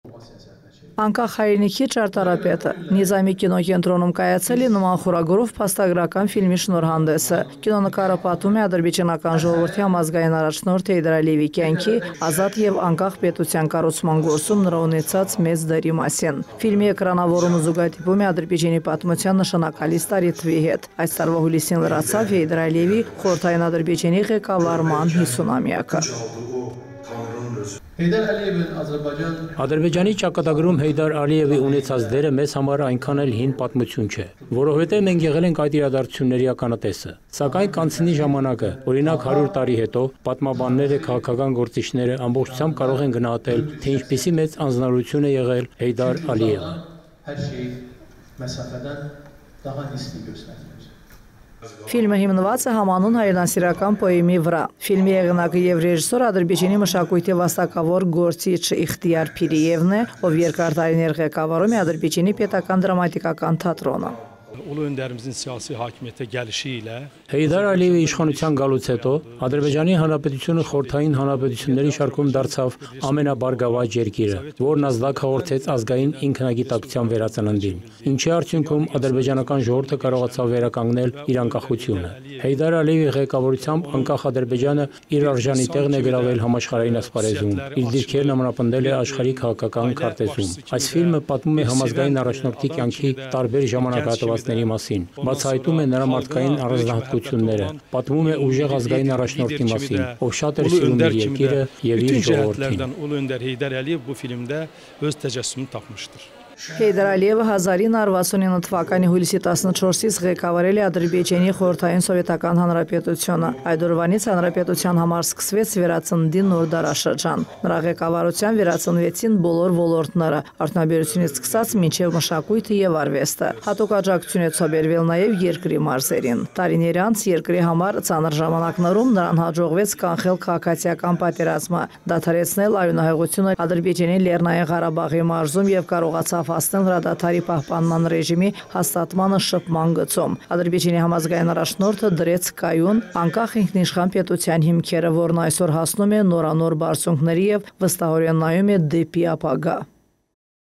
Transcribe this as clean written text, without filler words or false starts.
Անկախ հայրենիքի ճարտարապետը Նիզամի կինոկենտրոնում կայացել է նման խորագրով փաստագրական ֆիլմի շնորհանդեսը։ Կինոնկարը պատմում է ադրբեջանական ժողովրդի համազգային առաջնորդ Հեյդար Ալիևի կյանքի ազատ եւ անկախ պետության կառուցման գործում նրա ունեցած մեծ դերի մասին։ Ֆիլմի էկրանավորումը զուգադիպում է Ադրբեջանի պատմության նշանակալից տարեթվի հետ։ Այս տարվա հուլիսին լրացավ Հեյդար Ալիևի խորհրդային Ադրբեջանի ղեկավարման 50-ամյակը։ Ադրբեջանի ճակատագրում Հեյդար Ալիևի ունեցած դերը մեզ համար այնքան էլ հին պատմություն չէ, որովհետև մենք եղել ենք այդ իրադարձությունների ականատեսը։ Սակայն կանցնի ժամանակը, օրինակ 100 տարի հետո, պատմաբանները, քաղաքական գործիչները ամբողջությամբ կարող են գնահատել, թե ինչպիսի մեծ անձնարարություն է եղել Հեյդար Ալիևը։ Ֆիլմը հիմնված է համանուն հայրենասիրական պոեմի վրա։ Ֆիլմի հեղինակը եւ ռեժիսոր Ադրբեջանի մշակույթի վաստակավոր գործիչ Իխտիար Փիրիևն է, ով երկար տարիներ ղեկավարում է Ադրբեջանի պետական դրամատիկական թատրոնը։ Հեյդար Ալիևի իշխանության գալուց հետո Ադրբեջանի Հանրապետությունը խորհրդային հանրապետությունների շարքում դարձավ ամենաբարգավաճ երկիրը, որն ազդակ հաղորդեց ազգային ինքնագիտակցության վերածննդին, ինչի արդյունքում ադրբեջանական ժողովուրդը կարողացավ վերականգնել իր անկախությունը։ Հեյդար Ալիևի ղեկավարությամբ անկախ Ադրբեջանը իր արժանի տեղն է գրավել համաշխարհային ասպարեզում, իր դիրքերն ամրապնդել է աշխարհի քաղաքական քարտեզում։ Այս ֆիլմը պատմում է համազգային առաջնորդի կյանքի տարբեր ժամանակահատվածների մասին, բացահայտում է նրա մարդկային առանձնահատկությունները, պատմում է ուժեղ ազգային առաջնորդի մասին, ով շատ էր սիրում իր երկիրը եւ իր ժողովրդին։ Հեյդար Ալիևը 1969 թվականի հուլիսի 14-ից ղեկավարել է Ադրբեջանի խորհրդային սովետական հանրապետությունը։ Այդ օրվանից հանրապետության համար սկսվեց վերածննդի նոր դարաշրջան։ Նրա ղեկավարության վերածնվեցին բոլոր ոլորտները, արդյունաբերությունից սկսած մինչև մշակույթը եւ արվեստը։ Հատուկ աջակցություն է ցուցաբերվել նաեւ երկրի մարզերին։ Տարիներ անց երկրի համար ծանր ժամանակներում նրան հաջողվեց կանխել քաղաքացիական պատերազմը, դադարեցնել արյունահեղությունը Ադրբեջանի Լեռնային Ղարաբաղի մարզում եւ կարողացավ հասնել հրադադարի պահպանման ռեժիմի հաստատմանը շփման գծում։ Ադրբեջանի համազգային առաջնորդը դրեց կայուն անկախ ինքնիշխան պետության հիմքերը, որն այսօր հասնում է նորանոր բարձունքների եւ վստահորեն նայում է դեպի ապագա։